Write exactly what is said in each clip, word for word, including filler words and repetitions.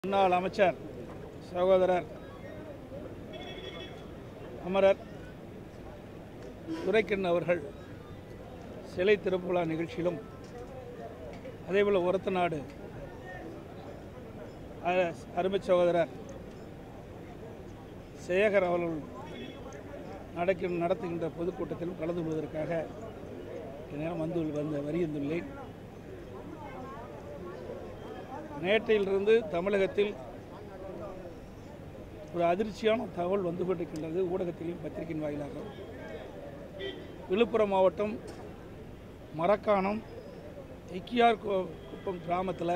முன்னாள் அமைச்சர் சகோதரர் அமரர் துரைக்கண்ணு அவர்கள் சிலை திறப்பு விழா நிகழ்ச்சியிலும் அதேபோல் ஒரத்தநாடு அருமை சகோதரர் சேகர் அவர்கள் நடக்க நடத்துகின்ற பொதுக்கூட்டத்திலும் கலந்து கொள்வதற்காக நேரம் வந்து வந்து வருகின்றுள்ளேன். நேற்றையிலிருந்து தமிழகத்தில் ஒரு அதிர்ச்சியான தகவல் வந்து கொண்டிருக்கின்றது. ஊடகத்திலும் பத்திரிகையின் வாயிலாக விழுப்புரம் மாவட்டம் மரக்காணம் எக்கியார் குப்பம் கிராமத்தில்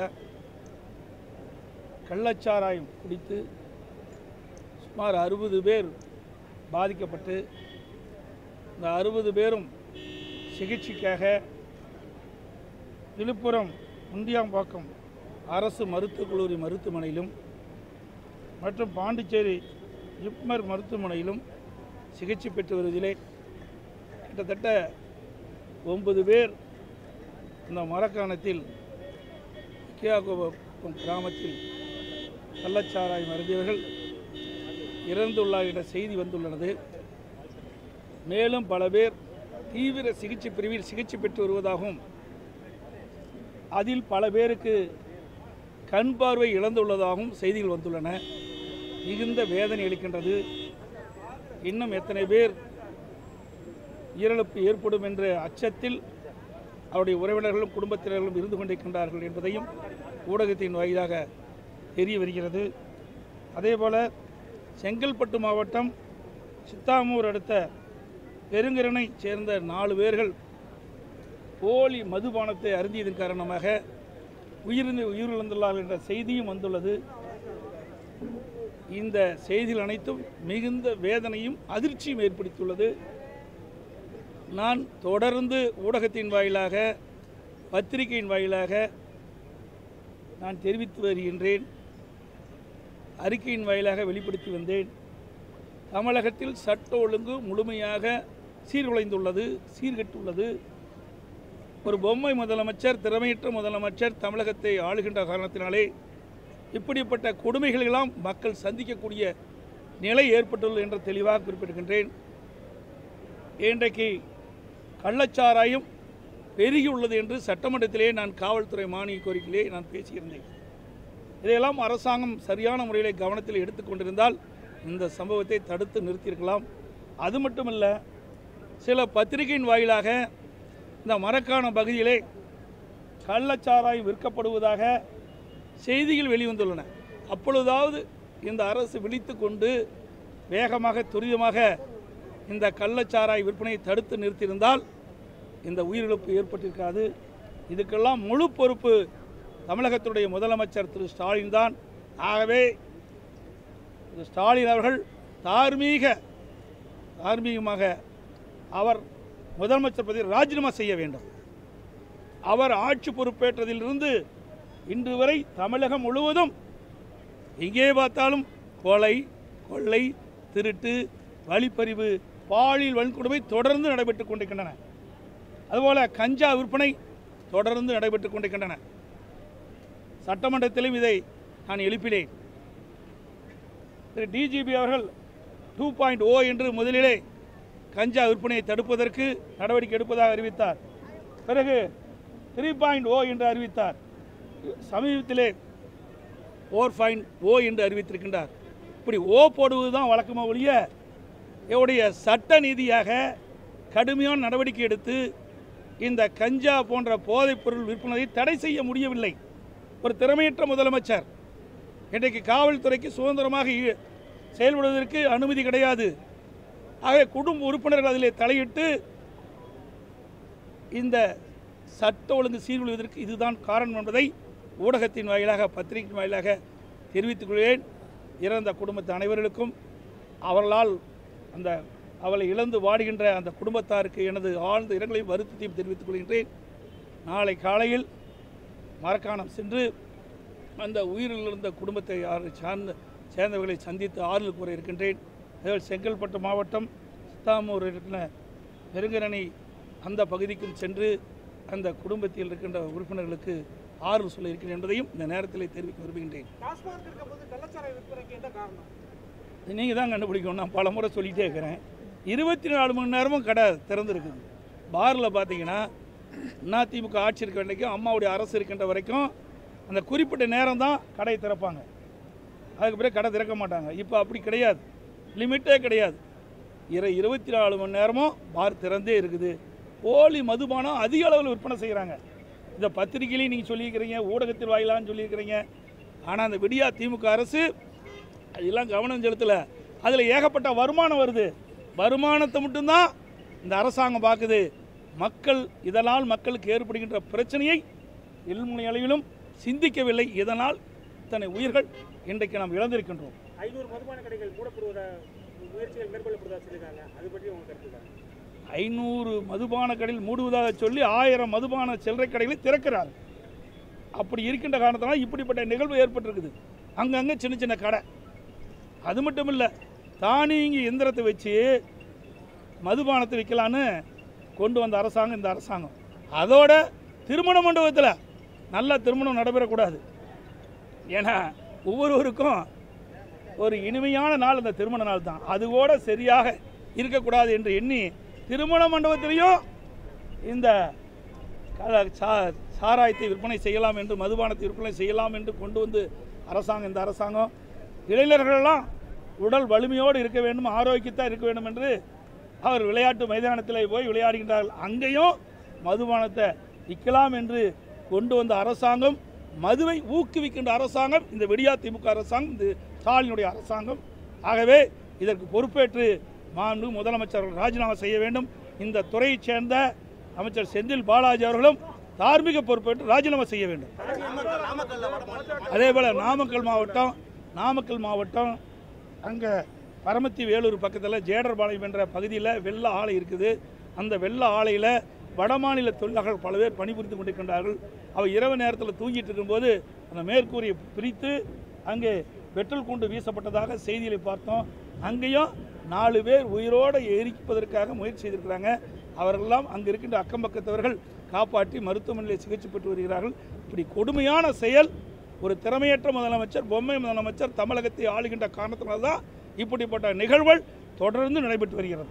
கள்ளச்சாராயம் குடித்து சுமார் அறுபது பேர் பாதிக்கப்பட்டு இந்த அறுபது பேரும் சிகிச்சைக்காக விழுப்புரம் முண்டியாம்பாக்கம் அரசு மருத்துவக் கல்லூரி மருத்துவமனையிலும் மற்றும் பாண்டிச்சேரி ஜிப்மர் மருத்துவமனையிலும் சிகிச்சை பெற்று வருவதிலே கிட்டத்தட்ட ஒன்பது பேர் இந்த மரக்காணத்தில் கியாகோபம் கிராமத்தில் கள்ளச்சாராயம் அருந்தியவர்கள் இறந்துள்ளார் என்ற செய்தி வந்துள்ளது. மேலும் பல பேர் தீவிர சிகிச்சை பிரிவில் சிகிச்சை பெற்று வருவதாகவும் அதில் பல பேருக்கு கண் பார்வை இழந்துள்ளதாகவும் செய்திகள் வந்துள்ளன. மிகுந்த வேதனை அளிக்கின்றது. இன்னும் எத்தனை பேர் உயிரிழப்பு ஏற்படும் என்ற அச்சத்தில் அவருடைய உறவினர்களும் குடும்பத்தினர்களும் இருந்து கொண்டிருக்கின்றார்கள் என்பதையும் ஊடகத்தின் வாயிலாக தெரிய வருகிறது. அதேபோல் செங்கல்பட்டு மாவட்டம் சித்தாமூர் அடுத்த பெருங்கரனை சேர்ந்த நாலு பேர்கள் போலி மதுபானத்தை அருந்தியதன் காரணமாக உயிரிழந்து உயிரிழந்துள்ளார்கள் என்ற செய்தியும் வந்துள்ளது. இந்த செய்திகள் அனைத்தும் மிகுந்த வேதனையும் அதிர்ச்சியும் ஏற்படுத்தியுள்ளது. நான் தொடர்ந்து ஊடகத்தின் வாயிலாக பத்திரிகையின் வாயிலாக நான் தெரிவித்து வருகின்றேன். அறிக்கையின் வாயிலாக வெளிப்படுத்தி வந்தேன். தமிழகத்தில் சட்ட ஒழுங்கு முழுமையாக சீர்குலைந்துள்ளது, சீர்கெட்டுள்ளது. ஒரு பொம்மை முதலமைச்சர், திறமையற்ற முதலமைச்சர் தமிழகத்தை ஆளுகின்ற காரணத்தினாலே இப்படிப்பட்ட கொடுமைகளெல்லாம் மக்கள் சந்திக்கக்கூடிய நிலை ஏற்பட்டுள்ளது என்று தெளிவாக குறிப்பிடுகின்றேன். இன்றைக்கு கள்ளச்சாராயம் பெருகியுள்ளது என்று சட்டமன்றத்திலே நான் காவல்துறை மானிய கோரிக்கையிலே நான் பேசியிருந்தேன். இதையெல்லாம் அரசாங்கம் சரியான முறையிலே கவனத்தில் எடுத்துக்கொண்டிருந்தால் இந்த சம்பவத்தை தடுத்து நிறுத்தியிருக்கலாம். அது மட்டுமல்ல, சில பத்திரிகையின் வாயிலாக இந்த மரக்காணம் பகுதியிலே கள்ளச்சாராயம் விற்கப்படுவதாக செய்திகள் வெளிவந்துள்ளன. அப்பொழுதாவது இந்த அரசு விழித்து கொண்டு வேகமாக துரிதமாக இந்த கள்ளச்சாராய விற்பனையை தடுத்து நிறுத்தியிருந்தால் இந்த உயிரிழப்பு ஏற்பட்டிருக்காது. இதுக்கெல்லாம் முழு பொறுப்பு தமிழகத்துடைய முதலமைச்சர் திரு ஸ்டாலின் தான். ஆகவே திரு ஸ்டாலின் அவர்கள் தார்மீக தார்மீகமாக அவர் முதலமைச்சர் பதவியை ராஜினாமா செய்ய வேண்டும். அவர் ஆட்சி பொறுப்பேற்றதிலிருந்து இன்று வரை தமிழகம் முழுவதும் எங்கே பார்த்தாலும் கொலை, கொள்ளை, திருட்டு, வழிப்பறிவு, பாலியல் வன்கொடுமை தொடர்ந்து நடைபெற்றுக் கொண்டிருக்கின்றன. அதுபோல கஞ்சா விற்பனை தொடர்ந்து நடைபெற்றுக் கொண்டிருக்கின்றன. சட்டமன்றத்திலும் இதை நான் எழுப்பினேன். திரு டிஜிபி அவர்கள் டூ பாயிண்ட் ஓ என்று முதலிலே கஞ்சா விற்பனையை தடுப்பதற்கு நடவடிக்கை எடுப்பதாக அறிவித்தார். பிறகு த்ரீ பாயிண்ட் ஓ என்று அறிவித்தார். சமீபத்திலே ஃபோர் பாயிண்ட் ஓ என்று அறிவித்திருக்கின்றார். இப்படி ஓ போடுவது தான் வழக்கமாக ஒழிய இவருடைய சட்ட நீதியாக கடுமையான நடவடிக்கை எடுத்து இந்த கஞ்சா போன்ற போதைப்பொருள் விற்பனையை தடை செய்ய முடியவில்லை. ஒரு திறமையற்ற முதலமைச்சர். இன்றைக்கு காவல்துறைக்கு சுதந்திரமாக செயல்படுவதற்கு அனுமதி கிடையாது. ஆகவே குடும்ப உறுப்பினர்கள் அதிலே தலையிட்டு இந்த சட்ட ஒழுங்கு சீர்குலைவதற்கு இதுதான் காரணம் என்பதை ஊடகத்தின் வாயிலாக பத்திரிகையின் வாயிலாக தெரிவித்துக் கொள்கிறேன். இறந்த குடும்பத்து அனைவர்களுக்கும் அவர்களால் அந்த அவளை இழந்து வாடுகின்ற அந்த குடும்பத்தாருக்கு எனது ஆழ்ந்த இரங்கலையும் வருத்தத்தையும் தெரிவித்துக் கொள்கின்றேன். நாளை காலையில் மரக்காணம் சென்று அந்த உயிரில் இருந்த குடும்பத்தை சார்ந்த சேர்ந்தவர்களை சந்தித்து ஆறுதல் கூற இருக்கின்றேன். அதேபோல் செங்கல்பட்டு மாவட்டம் சித்தாமூர் இருக்கிற பெருங்கரணி அந்த பகுதிக்கும் சென்று அந்த குடும்பத்தில் இருக்கின்ற உறுப்பினர்களுக்கு ஆறுதல் சொல்ல இருக்கிறேன் என்பதையும் இந்த நேரத்தில் தெரிவிக்க விரும்புகின்றேன். நீங்கள் தான் கண்டுபிடிக்கணும். நான் பல முறை சொல்லிகிட்டே இருக்கிறேன். இருபத்தி நாலு மணி நேரமும் கடை திறந்துருக்குது. பாரில் பார்த்தீங்கன்னா அதிமுக ஆட்சி இருக்க வரைக்கும், அம்மாவுடைய அரசு இருக்கின்ற வரைக்கும் அந்த குறிப்பிட்ட நேரம் தான் கடையை திறப்பாங்க. அதுக்கு பிறகு கடை திறக்க மாட்டாங்க. இப்போ அப்படி கிடையாது, லிமிட்டே கிடையாது. இரு இருபத்தி நாலு மணி நேரமும் பார் திறந்தே இருக்குது. போலி மதுபானம் அதிக அளவில் விற்பனை செய்கிறாங்க. இந்த பத்திரிகையிலையும் நீங்கள் சொல்லியிருக்கிறீங்க, ஊடகத்தில் வாயிலான்னு சொல்லியிருக்கிறீங்க. ஆனால் அந்த விடியா திமுக அரசு அதெல்லாம் கவனம் செலுத்தலை. அதில் ஏகப்பட்ட வருமானம் வருது. வருமானத்தை மட்டும்தான் இந்த அரசாங்கம் பார்க்குது. மக்கள் இதனால் மக்களுக்கு ஏற்படுகின்ற பிரச்சனையை எல்முனை அளவிலும் சிந்திக்கவில்லை. இதனால் இத்தனை உயிர்கள் இன்றைக்கு நாம் இழந்திருக்கின்றோம். ஐநூறு மதுபான கடைகள் மூடப்படுவத முயற்சிகள் மேற்கொள்ளப்படுவதாக சொல்லியிருக்காங்க. அது பற்றி உங்கள் கருத்து? ஐநூறு மதுபான கடைகள் மூடுவதாக சொல்லி ஆயிரம் மதுபான சில்லறை கடைகளை திறக்கிறார். அப்படி இருக்கின்ற காரணத்தினால் இப்படிப்பட்ட நிகழ்வு ஏற்பட்டிருக்குது. அங்கங்கே சின்ன சின்ன கடை. அது மட்டும் இல்லை, தானியங்கி எந்திரத்தை வச்சு மதுபானத்தை விற்கலான்னு கொண்டு வந்த அரசாங்கம் இந்த அரசாங்கம். அதோட திருமண மண்டபத்தில் நல்ல திருமணம் நடைபெறக்கூடாது. ஏன்னா ஒவ்வொருவருக்கும் ஒரு இனிமையான நாள் அந்த திருமண நாள் தான். அது கூட சரியாக இருக்கக்கூடாது என்று எண்ணி திருமண மண்டபத்திலையும் இந்த சாராயத்தை விற்பனை செய்யலாம் என்று, மதுபானத்தை விற்பனை செய்யலாம் என்று கொண்டு வந்து அரசாங்கம் இந்த அரசாங்கம் இளைஞர்களெல்லாம் உடல் வலிமையோடு இருக்க வேண்டும், ஆரோக்கியத்தான் இருக்க வேண்டும் என்று அவர் விளையாட்டு மைதானத்தில் போய் விளையாடுகின்றார்கள். அங்கேயும் மதுபானத்தை விற்கலாம் என்று கொண்டு வந்த அரசாங்கம், மதுவை ஊக்குவிக்கின்ற அரசாங்கம் இந்த விடியா திமுக அரசாங்கம், இந்த ஸ்டாலினுடைய அரசாங்கம். ஆகவே இதற்கு பொறுப்பேற்று மாண்பு முதலமைச்சர் ராஜினாமா செய்ய வேண்டும். இந்த துறையைச் சேர்ந்த அமைச்சர் செந்தில் பாலாஜி அவர்களும் தார்மீக பொறுப்பேற்று ராஜினாமா செய்ய வேண்டும். அதே போல் நாமக்கல் மாவட்டம் நாமக்கல் மாவட்டம் அங்கே பரமத்தி வேலூர் பக்கத்தில் ஜேடர்பாளையம் என்ற பகுதியில் வெள்ள ஆலை இருக்குது. அந்த வெள்ள ஆலையில் வடமாநில தொழிலாளர்கள் பல பேர் பணிபுரிந்து கொண்டிருக்கின்றார்கள். அவர் இரவு நேரத்தில் தூங்கிட்டு இருக்கும்போது அந்த மேற்கூரையை பிரித்து அங்கே பெட்ரோல் குண்டு வீசப்பட்டதாக செய்திகளை பார்த்தோம். அங்கேயும் நாலு பேர் உயிரோடு எரிப்பதற்காக முயற்சி செய்திருக்கிறாங்க. அவர்களெல்லாம் அங்கே இருக்கின்ற அக்கம் பக்கத்தவர்கள் காப்பாற்றி மருத்துவமனையில் சிகிச்சை பெற்று வருகிறார்கள். இப்படி கொடுமையான செயல் ஒரு திறமையற்ற முதலமைச்சர், பொம்மை முதலமைச்சர் தமிழகத்தை ஆளுகின்ற காரணத்தினால்தான் இப்படிப்பட்ட நிகழ்வுகள் தொடர்ந்து நடைபெற்று வருகிறது.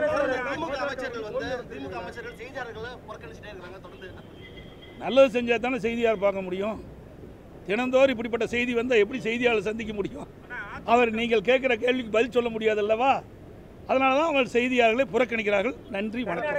நல்லது செஞ்சால் தானே செய்தியாளர் பார்க்க முடியும். தினந்தோறும் இப்படிப்பட்ட செய்தி வந்தால் எப்படி செய்தியாளர் சந்திக்க முடியும்? அவர் நீங்கள் கேட்குற கேள்விக்கு பதில் சொல்ல முடியாது அல்லவா? அதனால தான் அவர் செய்தியாளர்களை புறக்கணிக்கிறார்கள். நன்றி, வணக்கம்.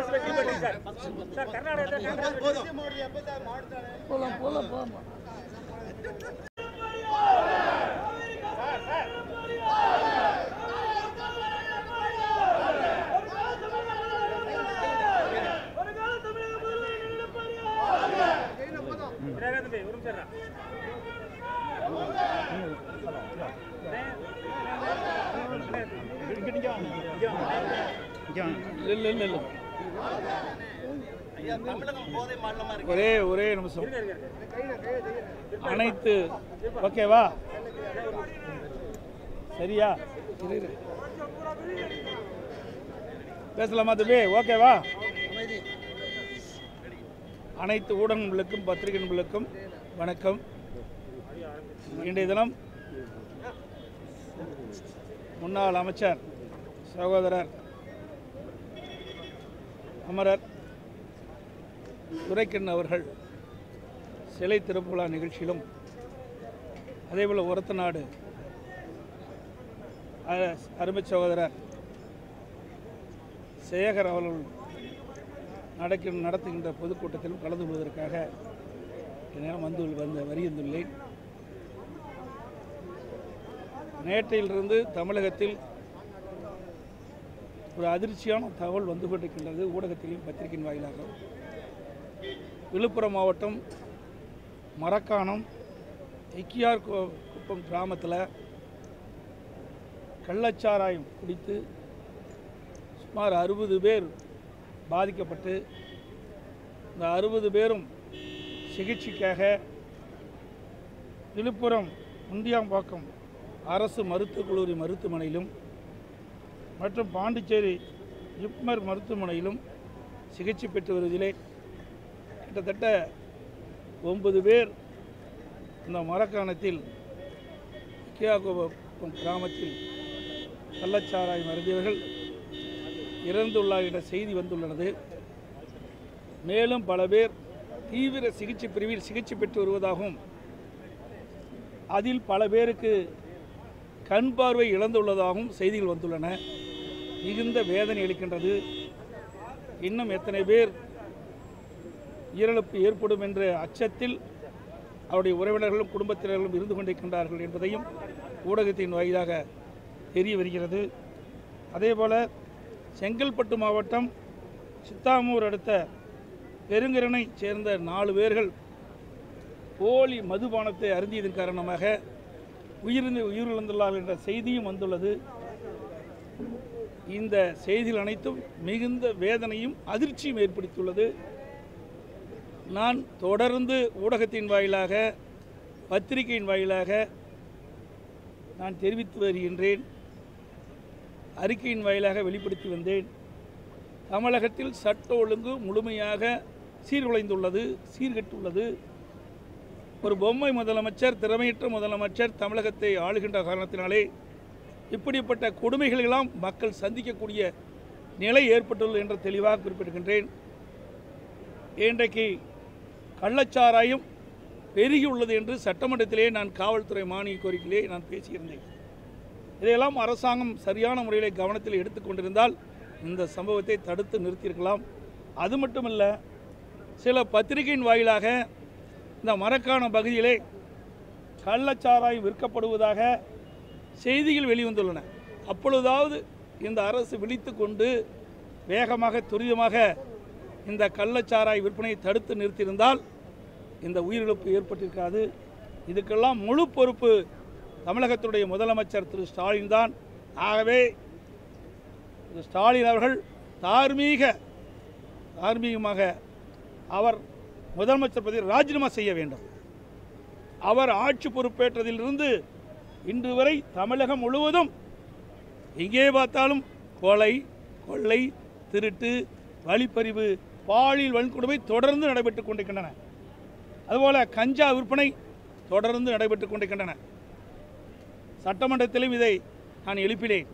ஒரே ஒரே நிமிஷம். அனைத்து ஓகேவா? சரியா? பேசலாமா தம்பி? ஓகேவா? அனைத்து ஊடகங்களுக்கும் பத்திரிகைகளுக்கும் வணக்கம். இன்றைய தினம் முன்னாள் அமைச்சர் சகோதரர் அமரர் துரைக்கண்ணன் அவர்கள் சிலை திறப்பு விழா நிகழ்ச்சியிலும், அதேபோல் ஒரத்த நாடு அருமை சகோதரர் சேகர் அவர்கள் நடக்க நடத்துகின்ற பொதுக்கூட்டத்திலும் கலந்து கொள்வதற்காக நேரம் வந்து வந்து வருகின்றுள்ளேன். நேற்றையிலிருந்து தமிழகத்தில் ஒரு அதிர்ச்சியான தகவல் வந்து கொண்டிருக்கின்றது, ஊடகத்திலும் பத்திரிகையின் வாயிலாக. விழுப்புரம் மாவட்டம் மரக்காணம் எக்கியார் குப்பம் கிராமத்தில் கள்ளச்சாராயம் குடித்து சுமார் அறுபது பேர் பாதிக்கப்பட்டு, இந்த அறுபது பேரும் சிகிச்சைக்காக விழுப்புரம் முண்டியாம்பாக்கம் அரசு மருத்துவக் கல்லூரி மருத்துவமனையிலும் மற்றும் பாண்டிச்சேரி ஜிப்மர் மருத்துவமனையிலும் சிகிச்சை பெற்று வருவதிலே கிட்டத்தட்ட ஒன்பது பேர் இந்த மரக்காணத்தில் கியாகோபம் கிராமத்தில் கள்ளச்சாராயம் அருந்தியவர்கள் இறந்துள்ளார் என்ற செய்தி வந்துள்ளது. மேலும் பல பேர் தீவிர சிகிச்சை பிரிவில் சிகிச்சை பெற்று வருவதாகவும் அதில் பல பேருக்கு கண் பார்வை இழந்துள்ளதாகவும் செய்திகள் வந்துள்ளன. மிகுந்த வேதனை அளிக்கின்றது. இன்னும் எத்தனை பேர் உயிரிழப்பு ஏற்படும் என்ற அச்சத்தில் அவருடைய உறவினர்களும் குடும்பத்தினர்களும் இருந்து கொண்டிருக்கின்றார்கள் என்பதையும் ஊடகத்தின் வாயிலாக தெரிய வருகிறது. அதேபோல் செங்கல்பட்டு மாவட்டம் சித்தாமூர் அடுத்த பெருங்கரனை சேர்ந்த நாலு பேர்கள் போலி மதுபானத்தை அருந்தியதன் காரணமாக உயிரிழந்து உயிரிழந்துள்ளார்கள் என்ற செய்தியும் வந்துள்ளது. இந்த செய்திகள் அனைத்தும் மிகுந்த வேதனையும் அதிர்ச்சியும் ஏற்படுத்தியுள்ளது. நான் தொடர்ந்து ஊடகத்தின் வாயிலாக பத்திரிகையின் வாயிலாக நான் தெரிவித்து வருகின்றேன். அறிக்கையின் வாயிலாக வெளிப்படுத்தி வந்தேன். தமிழகத்தில் சட்ட ஒழுங்கு முழுமையாக சீர்குலைந்துள்ளது, சீர்கெட்டுள்ளது. ஒரு பொம்மை முதலமைச்சர், திறமையற்ற முதலமைச்சர் தமிழகத்தை ஆளுகின்ற காரணத்தினாலே இப்படிப்பட்ட கொடுமைகளெல்லாம் மக்கள் சந்திக்கக்கூடிய நிலை ஏற்பட்டுள்ளது என்று தெளிவாக குறிப்பிடுகின்றேன். இன்றைக்கு கள்ளச்சாராயம் பெருகியுள்ளது என்று சட்டமன்றத்திலே நான் காவல்துறை மானிய கோரிக்கையிலே நான் பேசியிருந்தேன். இதையெல்லாம் அரசாங்கம் சரியான முறையில் கவனத்தில் எடுத்துக்கொண்டிருந்தால் இந்த சம்பவத்தை தடுத்து நிறுத்தியிருக்கலாம். அது மட்டுமல்ல, சில பத்திரிகையின் வாயிலாக இந்த மரக்காண பகுதியிலே கள்ளச்சாராயம் விற்கப்படுவதாக செய்திகள் வெளிவந்துள்ளன. அப்பொழுதாவது இந்த அரசு விழித்து கொண்டு வேகமாக துரிதமாக இந்த கள்ளச்சாராய விற்பனையை தடுத்து நிறுத்தியிருந்தால் இந்த உயிரிழப்பு ஏற்பட்டிருக்காது. இதுக்கெல்லாம் முழு பொறுப்பு தமிழகத்துடைய முதலமைச்சர் திரு ஸ்டாலின் தான். ஆகவே திரு ஸ்டாலின் அவர்கள் தார்மீக தார்மீகமாக அவர் முதலமைச்சர் பதவியை ராஜினாமா செய்ய வேண்டும். அவர் ஆட்சி பொறுப்பேற்றதிலிருந்து இன்று வரை தமிழகம் முழுவதும் எங்கே பார்த்தாலும் கொலை, கொள்ளை, திருட்டு, வழிப்பறிவு, பாலியல் வன்கொடுமை தொடர்ந்து நடைபெற்றுக் கொண்டிருக்கின்றன. அதுபோல கஞ்சா விற்பனை தொடர்ந்து நடைபெற்றுக் கொண்டிருக்கின்றன. சட்டமன்றத்திலும் இதை நான் எழுப்பினேன்.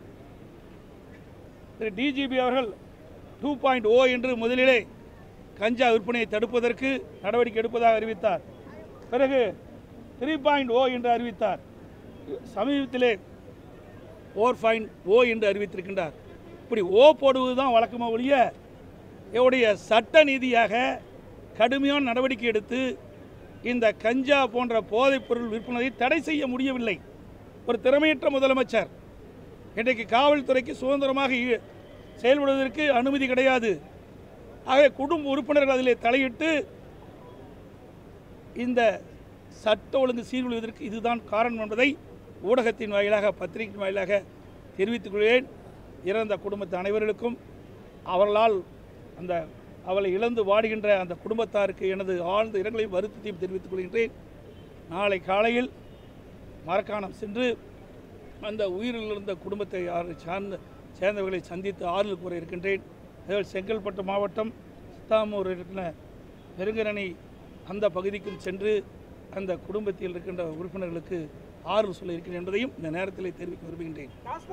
திரு டிஜிபி அவர்கள் டூ பாயிண்ட் ஓ என்று முதலிலே கஞ்சா விற்பனையை தடுப்பதற்கு நடவடிக்கை எடுப்பதாக அறிவித்தார். பிறகு த்ரீ பாயிண்ட் ஓ என்று அறிவித்தார். சமீபத்திலே ஃபோர் பாயிண்ட் ஓ என்று அறிவித்திருக்கின்றார். இப்படி ஓ போடுவது தான் வழக்கமாக ஒழிய என்னுடைய சட்ட நீதியாக கடுமையான நடவடிக்கை எடுத்து இந்த கஞ்சா போன்ற போதைப்பொருள் விற்பனையை தடை செய்ய முடியவில்லை. ஒரு திறமையற்ற முதலமைச்சர். இன்றைக்கு காவல்துறைக்கு சுதந்திரமாக செயல்படுவதற்கு அனுமதி கிடையாது. ஆகவே குடும்ப உறுப்பினர்கள் அதிலே தலையிட்டு இந்த சட்ட ஒழுங்கு சீர்குலைவதற்கு இதுதான் காரணம் என்பதை ஊடகத்தின் வாயிலாக பத்திரிகையின் வாயிலாக தெரிவித்துக் கொள்கிறேன். இறந்த குடும்பத்து அனைவர்களுக்கும் அவர்களால் அந்த அவளை இழந்து வாடுகின்ற அந்த குடும்பத்தாருக்கு எனது ஆழ்ந்த இரங்கலையும் வருத்தத்தையும் தெரிவித்துக் கொள்கின்றேன். நாளை காலையில் மரக்காணம் சென்று அந்த உயிரிழந்த குடும்பத்தை சார்ந்த சேர்ந்தவர்களை சந்தித்து ஆறுதல் கூற இருக்கின்றேன். அதேபோல் செங்கல்பட்டு மாவட்டம் சித்தாமூர் இருக்கிற பெருங்கரணி அந்த பகுதிக்கும் சென்று அந்த குடும்பத்தில் இருக்கின்ற உறுப்பினர்களுக்கு ஆறுதல் சொல்ல இருக்கிறேன் என்பதையும் இந்த நேரத்தில் தெரிவிக்க விரும்புகின்றேன்.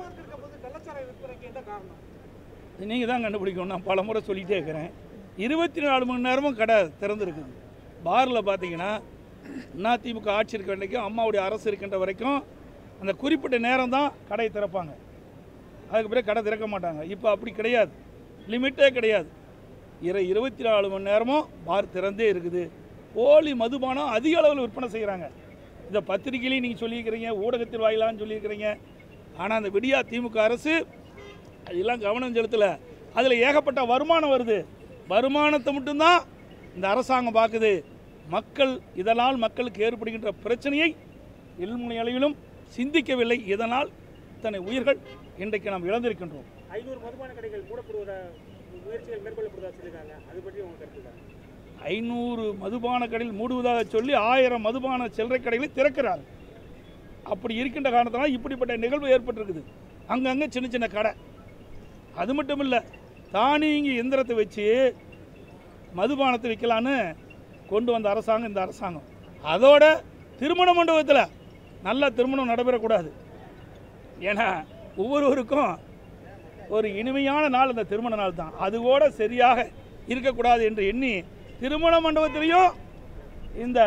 நீங்கள் தான் கண்டுபிடிக்கணும். நான் பல முறை சொல்லிகிட்டே இருக்கிறேன். இருபத்தி நாலு மணி நேரமும் கடை திறந்துருக்குது. பாரில் பார்த்தீங்கன்னா அதிமுக ஆட்சி இருக்க வரைக்கும், அம்மாவுடைய அரசு இருக்கின்ற வரைக்கும் அந்த குறிப்பிட்ட நேரம் தான் கடை திறப்பாங்க. அதுக்கு பிறகு கடை திறக்க மாட்டாங்க. இப்போ அப்படி கிடையாது, லிமிட்டே கிடையாது. இரு இருபத்தி நாலு மணி நேரமும் பார் திறந்தே இருக்குது. போலி மதுபானம் அதிக அளவில் விற்பனை செய்கிறாங்க. இந்த பத்திரிகையிலையும் நீங்கள் சொல்லியிருக்கிறீங்க, ஊடகத்தில் வாயிலான்னு சொல்லியிருக்கிறீங்க. ஆனால் அந்த விடியா திமுக அரசு அதெல்லாம் கவனம் செலுத்தலை. அதில் ஏகப்பட்ட வருமானம் வருது. வருமானத்தை மட்டும்தான் இந்த அரசாங்கம் பார்க்குது. மக்கள் இதனால் மக்களுக்கு ஏற்படுகின்ற பிரச்சனையை எல்முனை அளவிலும் சிந்திக்கவில்லை. இதனால் இத்தனை உயிர்கள் இன்றைக்கு நாம் இழந்திருக்கின்றோம். ஐநூறு மதுபான கடைகள் மூடப்படுவதா முயற்சிகள் மேற்கொள்ளப்படுவதா சொல்லியிருக்காங்க. அது பற்றி உங்கள் கருத்து? ஐநூறு மதுபான கடைகள் மூடுவதாக சொல்லி ஆயிரம் மதுபான சில்லறை கடைகளை திறக்கிறார். அப்படி இருக்கின்ற காரணத்தினால் இப்படிப்பட்ட நிகழ்வு ஏற்பட்டிருக்குது. அங்கங்கே சின்ன சின்ன கடை. அது மட்டும் இல்லை, தானியங்கி எந்திரத்தை வச்சு மதுபானத்தை விற்கலான்னு கொண்டு வந்த அரசாங்கம் இந்த அரசாங்கம். அதோட திருமண மண்டபத்தில் நல்ல திருமணம் நடைபெறக்கூடாது. ஏன்னா ஒவ்வொருவருக்கும் ஒரு இனிமையான நாள் அந்த திருமண நாள் தான். அது கூட சரியாக இருக்கக்கூடாது என்று எண்ணி திருமண மண்டபத்திலையும் இந்த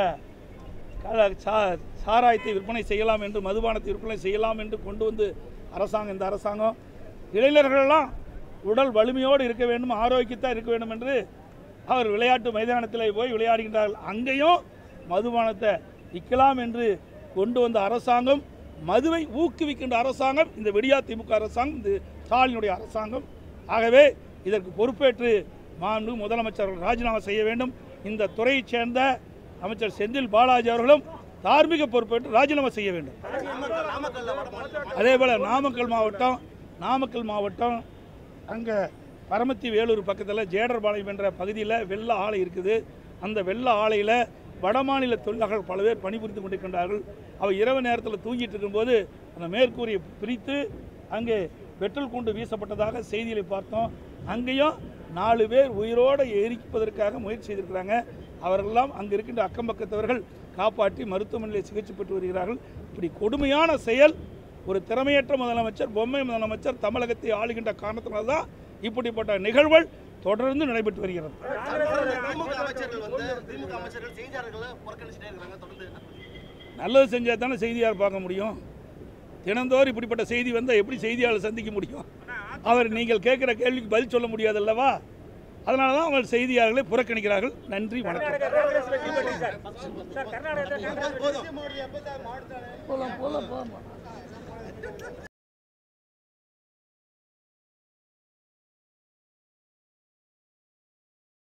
சாராயத்தை விற்பனை செய்யலாம் என்று, மதுபானத்தை விற்பனை செய்யலாம் என்று கொண்டு வந்து அரசாங்கம் இந்த அரசாங்கம். இளைஞர்களெல்லாம் உடல் வலிமையோடு இருக்க வேண்டும், ஆரோக்கியத்தாக இருக்க வேண்டும் என்று அவர் விளையாட்டு மைதானத்தில் போய் விளையாடுகின்றார்கள். அங்கேயும் மதுபானத்தை விற்கலாம் என்று கொண்டு வந்த அரசாங்கம், மதுவை ஊக்குவிக்கின்ற அரசாங்கம் இந்த விடியா திமுக அரசாங்கம், இந்த ஸ்டாலினுடைய அரசாங்கம். ஆகவே இதற்கு பொறுப்பேற்று மாண்பு முதலமைச்சர் ராஜினாமா செய்ய வேண்டும். இந்த துறையைச் சேர்ந்த அமைச்சர் செந்தில் பாலாஜி அவர்களும் தார்மீக பொறுப்பேற்று ராஜினாமா செய்ய வேண்டும். அதே போல் நாமக்கல் மாவட்டம் நாமக்கல் மாவட்டம் அங்கே பரமத்தி வேலூர் பக்கத்தில் ஜேடர்பாளையம் என்ற பகுதியில் வெள்ள ஆலை இருக்குது. அந்த வெள்ள ஆலையில் வடமாநில தொழிலாளர்கள் பல பேர் பணிபுரிந்து கொண்டிருக்கின்றார்கள். அவர் இரவு நேரத்தில் தூங்கிட்டு இருக்கும்போது அந்த மேற்கூரையை பிரித்து அங்கே பெட்ரோல் குண்டு வீசப்பட்டதாக செய்திகளை பார்த்தோம். அங்கேயும் நாலு பேர் உயிரோடு எரிப்பதற்காக முயற்சி செய்திருக்கிறாங்க. அவர்களெல்லாம் அங்கே இருக்கின்ற அக்கம் பக்கத்தவர்கள் காப்பாற்றி மருத்துவமனையில் சிகிச்சை பெற்று வருகிறார்கள். இப்படி கொடுமையான செயல் ஒரு திறமையற்ற முதலமைச்சர், பொம்மை முதலமைச்சர் தமிழகத்தை ஆளுகின்ற காரணத்தினால்தான் இப்படிப்பட்ட நிகழ்வுகள் தொடர்ந்து நடைபெற்று வருகிறது. நல்லது செஞ்சால் தானே செய்தியாளர் பார்க்க முடியும். தினந்தோறும் இப்படிப்பட்ட செய்தி வந்தால் எப்படி செய்தியாளர் சந்திக்க முடியும்? அவர் நீங்கள் கேட்குற கேள்விக்கு பதில் சொல்ல முடியாது அல்லவா? அதனால தான் அவங்க செய்தியாளர்களை புறக்கணிக்கிறார்கள். நன்றி, வணக்கம்.